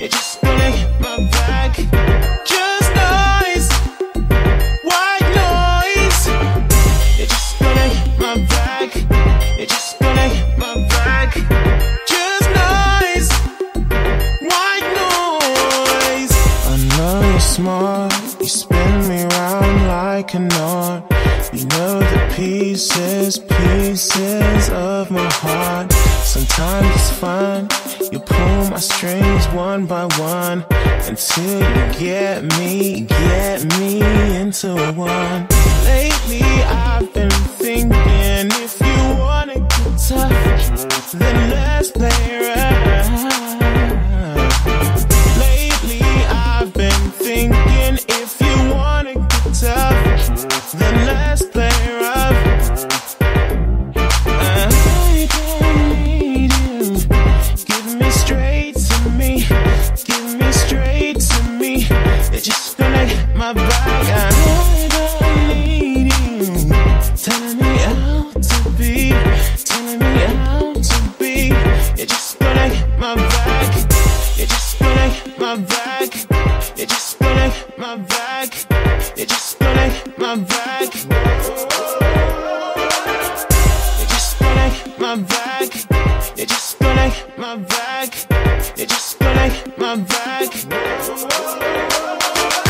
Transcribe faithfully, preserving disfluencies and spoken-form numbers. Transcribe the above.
You're just gonna hit my back. Just noise, white noise. You're just gonna hit my back. You're just gonna hit my back. Just noise, white noise. I know you're smart. You spin me round like a knot. You know the pieces, pieces of my heart. Sometimes it's fun. You pull my strings one by one until you get me, get me into one. Lately I've been thinking, if you wanna get tough, then let's play around. Lately I've been thinking, if you wanna get tough, then let's play rough. I don't need you. Give me straight to me. Give me straight to me. You're just gonna hit my back. I don't need you. Telling me how to be. Telling me how to be. You're just gonna hit my back. You're just gonna hit my back. You're just gonna hit my back. You're just gonna hit my back. You're just gonna hit my back. You're just gonna hit my back. You're just gonna hit my back.